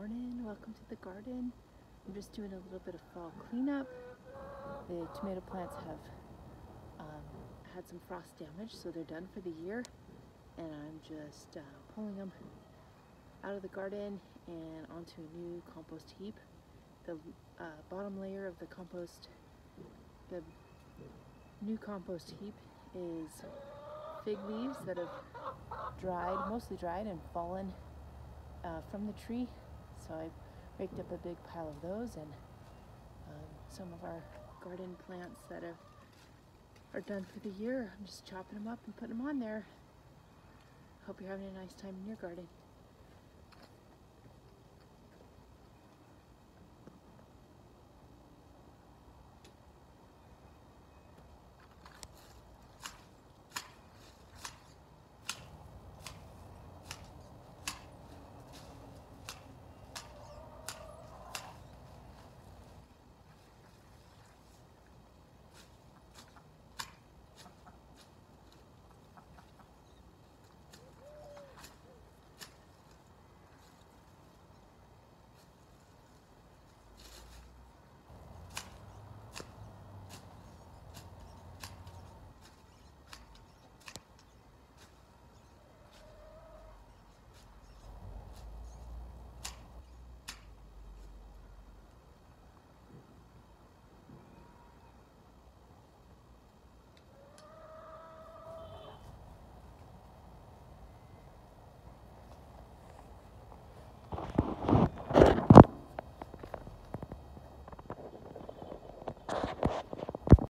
morning, welcome to the garden. I'm just doing a little bit of fall cleanup. The tomato plants have had some frost damage, so they're done for the year, and I'm just pulling them out of the garden and onto a new compost heap. The bottom layer of the new compost heap is fig leaves that have dried, mostly dried, and fallen from the tree. So I raked up a big pile of those, and some of our garden plants that are done for the year. I'm just chopping them up and putting them on there. Hope you're having a nice time in your garden.